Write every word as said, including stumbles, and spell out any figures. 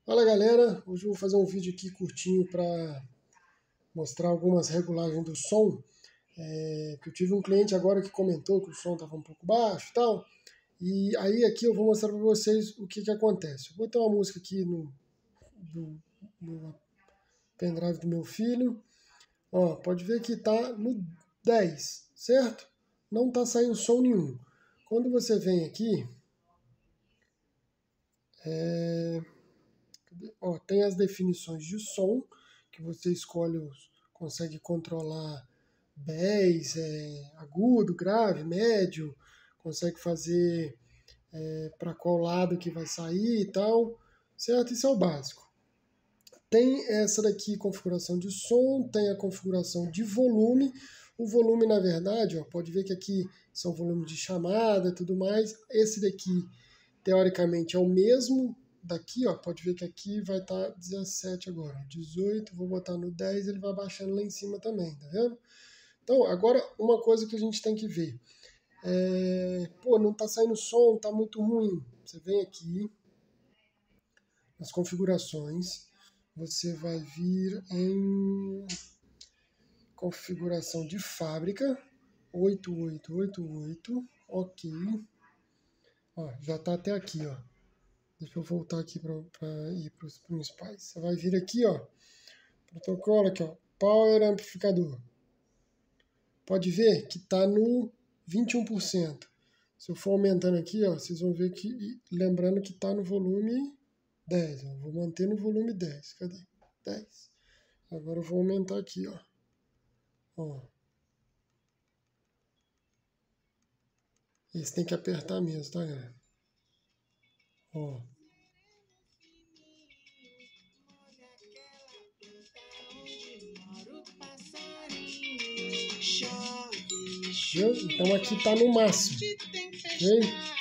Fala galera, hoje eu vou fazer um vídeo aqui curtinho para mostrar algumas regulagens do som. É, que eu tive um cliente agora que comentou que o som estava um pouco baixo e tal. E aí aqui eu vou mostrar para vocês o que, que acontece. Eu vou ter uma música aqui no, do, no pendrive do meu filho. Ó, pode ver que está no dez, certo? Não está saindo som nenhum. Quando você vem aqui, é, ó, tem as definições de som, que você escolhe, os, consegue controlar bass, é, agudo, grave, médio, consegue fazer é, para qual lado que vai sair e tal, certo? Isso é o básico. Tem essa daqui, configuração de som, tem a configuração de volume. O volume, na verdade, ó, pode ver que aqui são volumes de chamada e tudo mais. Esse daqui, teoricamente, é o mesmo daqui, ó, pode ver que aqui vai estar tá dezessete agora, dezoito, vou botar no dez, ele vai baixando lá em cima também, tá vendo? Então, agora, uma coisa que a gente tem que ver, é, pô, não tá saindo som, tá muito ruim. Você vem aqui, nas configurações, você vai vir em configuração de fábrica, oito oito oito oito, ok, ó, já tá até aqui, ó. Deixa eu voltar aqui para ir para os principais. Você vai vir aqui, ó, protocolo aqui, ó, Power Amplificador. Pode ver que está no vinte e um por cento. Se eu for aumentando aqui, ó, vocês vão ver que, lembrando que está no volume dez. Ó, vou manter no volume dez. Cadê? dez. Agora eu vou aumentar aqui, ó. Ó. Esse tem que apertar mesmo, tá, galera? Ó. Viu? Então aqui tá no máximo, ok?